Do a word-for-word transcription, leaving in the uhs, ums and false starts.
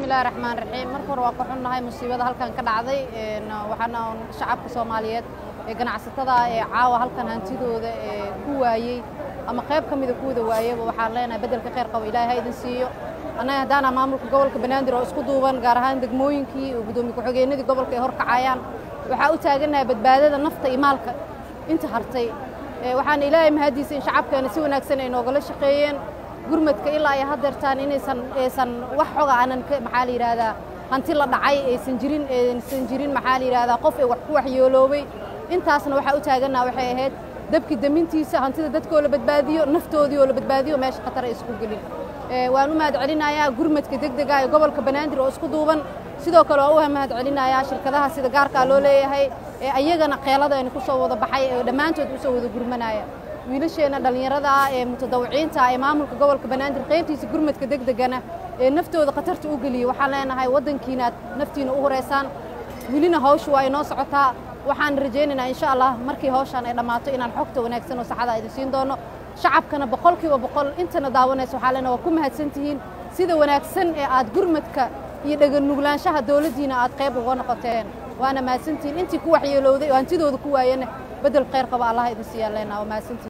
الله الرحمن الرحيم marka hore waa ku xunnahay musiibada halkan ka dhacday een waxaana shacabka Soomaaliyeed ee ganacsatada ee caawa halkan hantidooda ee ku waayay ama qayb kamid ah kuwada waayay waxaan leenahay bedelka khayr qabo Ilaahay idin siiyo anaga hadana maamulka gobolka Banaadir oo isku duuban gaar ahaan degmooyinkii oo gudoomiye ku-xigeenadii gobolka ay hor kacayaan waxa u taaganahay badbaadada nafta iyo maalka inta hartay waxaan Ilaahay mahadiisa in shacabkeena si wanaagsan ay noogala shaqeeyeen gurmadka ilaa ay hadeertaan inaysan aysan wax xoga aanan maxaa la yiraahdaa hanti la dhacay aysan jirin aysan jirin maxaa la yiraahdaa qof ay wax ku waxyeeloobay intaasna waxa u taaganaa waxay ahayd dabki damintiisa hantida dadkoo la badbaadiyo naftoodii oo la badbaadiyo meesha khatar ay isku gelin ee waan u mahad celinayaa gurmadka degdega ah ee gobolka Banaadir oo isku duuban sidoo kale waa u mahad celinayaa shirkadaha sida gaarka loo leeyahay ee ayagana qeelada ay ku soo wada baxay ee dhamaantood u soo wada gurmanaya wiilasheena dhalinyarada ah ee mutadawiciinta ah ee maamulka gobolka Banaadir qaybtiisa gurmadka degdegana ee naftooda khatarta u galiyo waxaan leenahay wadankiina naftiina u horeysaan wilina hawshu waa inoo socotaa waxaan rajaynaynaa insha Allah markii hawshan ay dhamaato inaan xogta wanaagsan oo saxada idin siin doono shacabkana boqolkiiba boqol intana daawanayso waxaa leenahay waa ku mahadsantihiin sida wanaagsan ee aad gurmadka iyo dhagan nuglaanshaha dawladdiina aad qayb uga noqoteen waana mahadsantihiin intii ku waxyeelowday oo hantidooda ku waayeen bedel khayr qaba Allah idin siiyo leenahay waa mahadsantihiin